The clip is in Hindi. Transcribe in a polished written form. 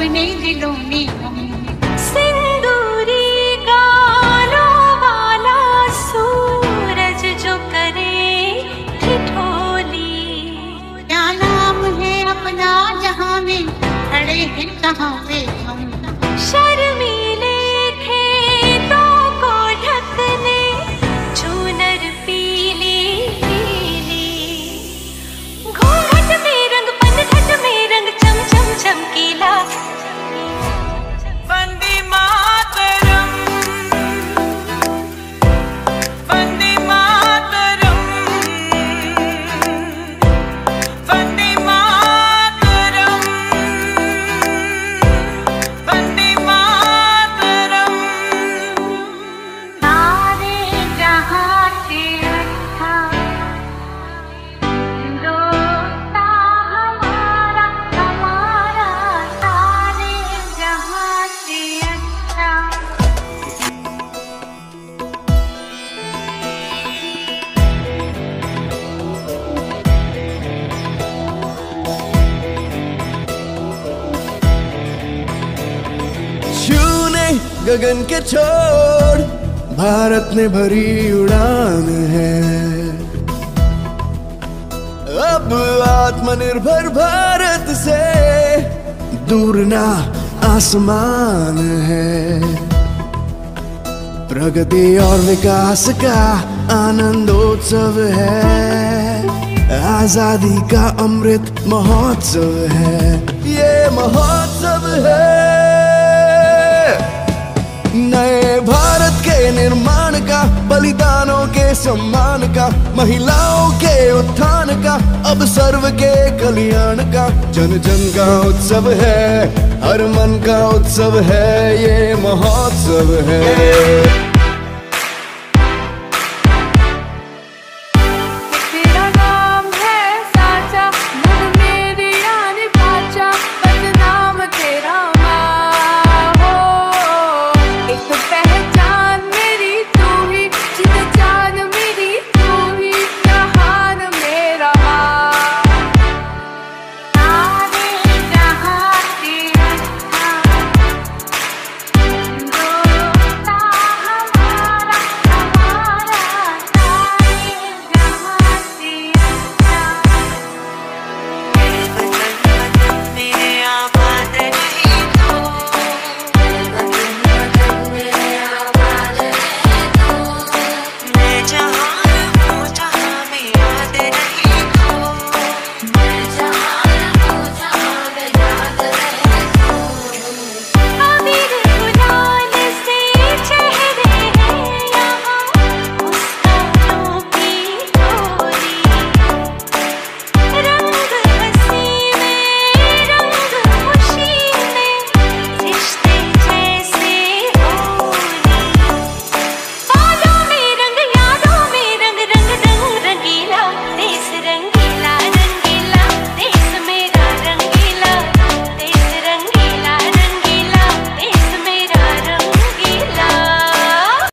अपने दिलों में हम। सिंदूरी गालों वाला सूरज जो करे ठिठोली। क्या नाम है अपना जहां में खड़े हैं कहाँ पे हम। शर्मीले खेतों को ढकने चूनर पीली पीली। घूंघट में रंग पनघट में रंग चम चम चमकीला। वंदे मातरम, वंदे मातरम, वंदे मातरम, वंदे मातरम। सारे जहां से अच्छा हिंदुस्तान हमारा हमारा, सारे जहां से अच्छा। छूने गगन के छोड़ भारत ने भरी उड़ान है। अब आत्मनिर्भर भारत से दूर ना आसमान है। प्रगति और विकास का आनंदोत्सव है। आजादी का अमृत महोत्सव है। ये महोत्सव है नए भारत के निर्माण का, बलिदानों के सम्मान का, महिलाओं के उत्थान का, अब सर्व के कल्याण का। जन जन का उत्सव है, हर मन का उत्सव है, ये महोत्सव है।